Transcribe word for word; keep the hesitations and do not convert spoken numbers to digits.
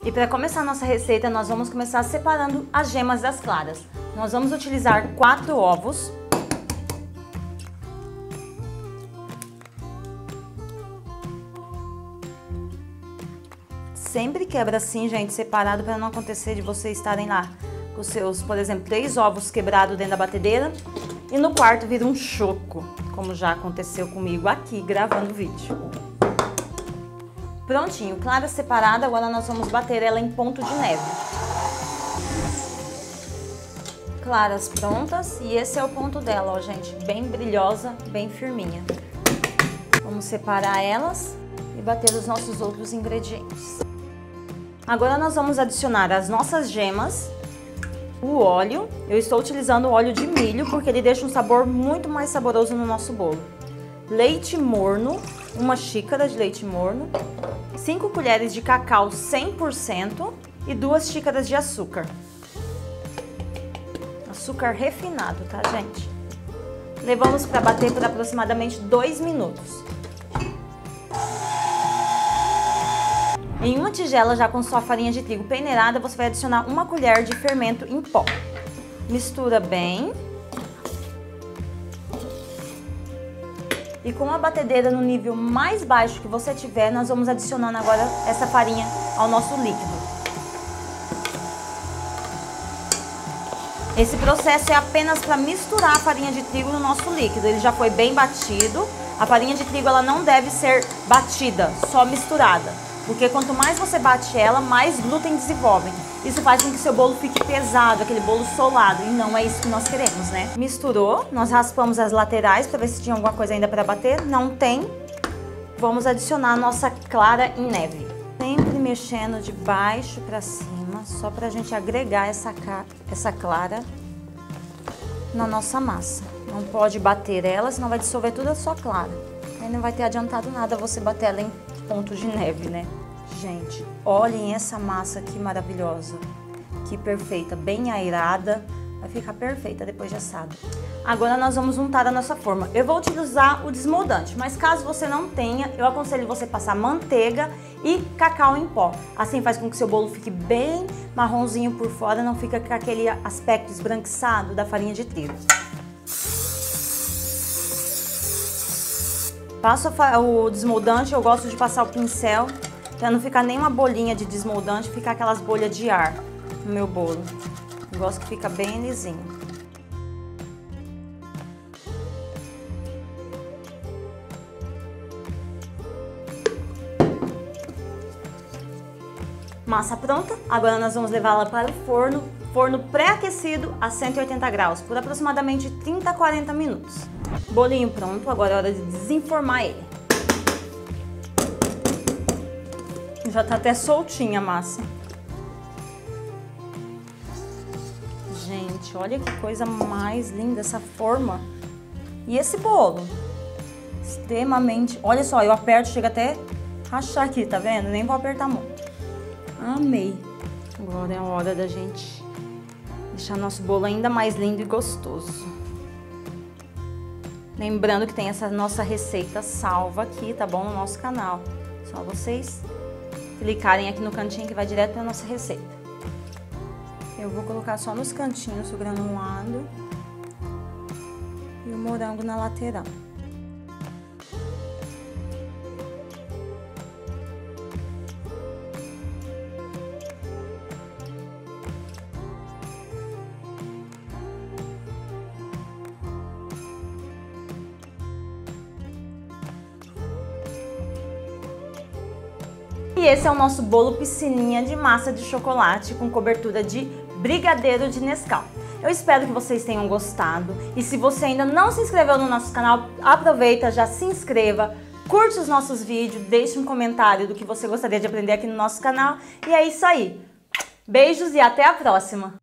E para começar a nossa receita, nós vamos começar separando as gemas das claras. Nós vamos utilizar quatro ovos. Sempre quebra assim, gente, separado, para não acontecer de vocês estarem lá com os seus, por exemplo, três ovos quebrados dentro da batedeira e no quarto vira um choco, como já aconteceu comigo aqui gravando o vídeo. Prontinho, clara separada, agora nós vamos bater ela em ponto de neve. Claras prontas e esse é o ponto dela, ó, gente, bem brilhosa, bem firminha. Vamos separar elas e bater os nossos outros ingredientes. Agora nós vamos adicionar as nossas gemas, o óleo. Eu estou utilizando o óleo de milho porque ele deixa um sabor muito mais saboroso no nosso bolo. Leite morno, uma xícara de leite morno, cinco colheres de cacau cem por cento e duas xícaras de açúcar. Açúcar refinado, tá, gente? Levamos para bater por aproximadamente dois minutos. Em uma tigela já com sua farinha de trigo peneirada, você vai adicionar uma colher de fermento em pó. Mistura bem. E com a batedeira no nível mais baixo que você tiver, nós vamos adicionando agora essa farinha ao nosso líquido. Esse processo é apenas para misturar a farinha de trigo no nosso líquido. Ele já foi bem batido. A farinha de trigo ela não deve ser batida, só misturada. Porque quanto mais você bate ela, mais glúten desenvolve. Isso faz com que seu bolo fique pesado, aquele bolo solado. E não é isso que nós queremos, né? Misturou, nós raspamos as laterais para ver se tinha alguma coisa ainda para bater. Não tem. Vamos adicionar a nossa clara em neve. Sempre mexendo de baixo para cima, só para a gente agregar essa, essa clara na nossa massa. Não pode bater ela, senão vai dissolver toda a sua clara. Aí não vai ter adiantado nada você bater ela em ponto de neve, né? Gente, olhem essa massa que maravilhosa, que perfeita, bem aerada, vai ficar perfeita depois de assada. Agora nós vamos untar a nossa forma. Eu vou utilizar o desmoldante, mas caso você não tenha, eu aconselho você passar manteiga e cacau em pó. Assim faz com que seu bolo fique bem marronzinho por fora, não fica com aquele aspecto esbranquiçado da farinha de trigo. Passo o desmoldante, eu gosto de passar o pincel, para não ficar nenhuma bolinha de desmoldante, ficar aquelas bolhas de ar no meu bolo. Eu gosto que fica bem lisinho. Massa pronta, agora nós vamos levá-la para o forno, forno pré-aquecido a cento e oitenta graus, por aproximadamente trinta a quarenta minutos. Bolinho pronto, agora é hora de desenformar ele. Já tá até soltinha a massa. Gente, olha que coisa mais linda essa forma. E esse bolo? Extremamente... Olha só, eu aperto, chega até rachar aqui, tá vendo? Nem vou apertar muito. Amei. Agora é a hora da gente deixar nosso bolo ainda mais lindo e gostoso. Lembrando que tem essa nossa receita salva aqui, tá bom? No nosso canal. Só vocês clicarem aqui no cantinho que vai direto para nossa receita. Eu vou colocar só nos cantinhos o granulado e o morango na lateral. E esse é o nosso bolo piscininha de massa de chocolate com cobertura de brigadeiro de Nescau. Eu espero que vocês tenham gostado. E se você ainda não se inscreveu no nosso canal, aproveita, já se inscreva, curte os nossos vídeos, deixe um comentário do que você gostaria de aprender aqui no nosso canal. E é isso aí. Beijos e até a próxima!